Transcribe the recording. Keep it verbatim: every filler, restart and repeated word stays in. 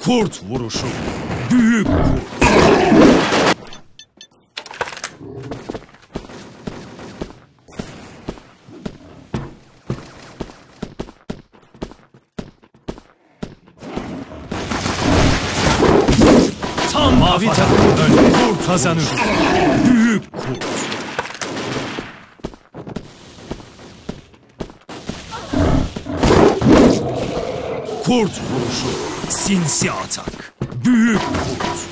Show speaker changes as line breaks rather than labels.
Kurt vuruşu. Büyük kurt. Tam mavi takım önde. Kurt kazanır. Büyük kurt. Kurt vuruşu. Sinsi atak. Büyük kurt.